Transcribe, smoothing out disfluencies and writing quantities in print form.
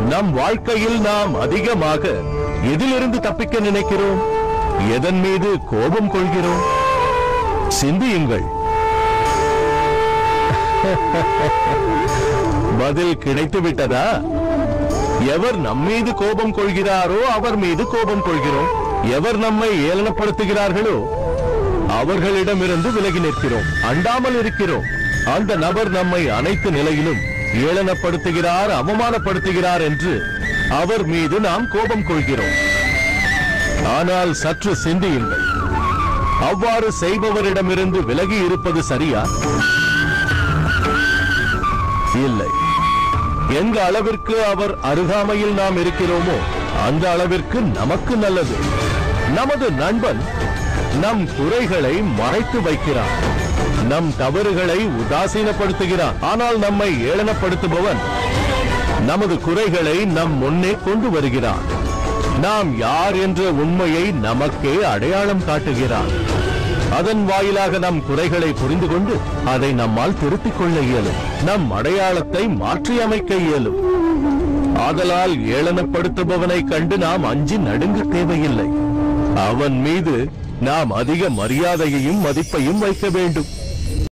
நம் வாழ்க்கையில் நாம் அதிகமாக எதிலிருந்து தப்பிக்க நினைக்கிறோம்? எதன் மீது கோபம் கொள்கிறோம்? சிந்தியுங்கள். பதில் கிடைத்து விட்டதா? எவர் நம்மீது கோபம் கொள்கிறாரோ அவர் மீது கோபம் கொள்கிறோம். எவர் நம்மை ஏளனப்படுத்துகிறார்களோ அவர்களிடமிருந்து விலகி நிற்கிறோம், அண்டாமல் இருக்கிறோம். அந்த நபர் நம்மை அனைத்து நிலையிலும் ஏளனப்படுத்துகிறார், அவமானப்படுத்துகிறார் என்று அவர் மீது நாம் கோபம் கொள்கிறோம். ஆனால் சற்று சிந்தியுங்கள், அவ்வாறு செய்பவரிடமிருந்து விலகி இருப்பது சரியா? இல்லை. எந்த அளவிற்கு அவர் அருகாமையில் நாம் இருக்கிறோமோ அந்த அளவிற்கு நமக்கு நல்லது. நமது நண்பன் நம் குறைகளை மறைத்து வைக்கிறான், நம் தவறுகளை உதாசீனப்படுத்துகிறான். ஆனால் நம்மை ஏளனப்படுத்துபவன் நமது குறைகளை நம் முன்னே கொண்டு வருகிறான். நாம் யார் என்ற உண்மையை நமக்கே அடையாளம் காட்டுகிறான். அதன் வாயிலாக நம் குறைகளை புரிந்து கொண்டு அதை நம்மால் திருத்திக் கொள்ள இயலும், நம் அடையாளத்தை மாற்றி அமைக்க இயலும். ஆதலால் ஏளனப்படுத்துபவனை கண்டு நாம் அஞ்சி நடுங்க தேவையில்லை. அவன் மீது நாம் அதிக மரியாதையையும் மதிப்பையும் வைக்க வேண்டும்.